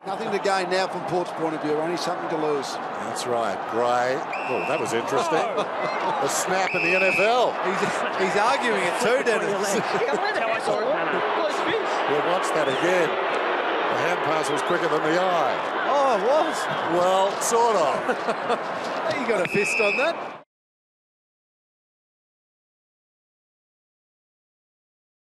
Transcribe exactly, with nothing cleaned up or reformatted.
Nothing to gain now from Port's point of view, only something to lose. That's right, Gray. Oh, that was interesting. A snap in the N F L. He's, he's arguing it too, Dennis. We'll watch that again. The hand pass was quicker than the eye. Oh, it was. Well, sort of. You got a fist on that.